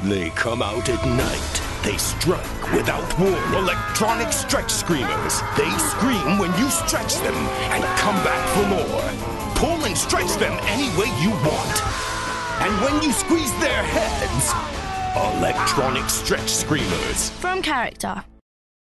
They come out at night. They strike without warning. Electronic stretch screamers. They scream when you stretch them and come back for more. Pull and stretch them any way you want. And when you squeeze their heads, electronic stretch screamers. From character.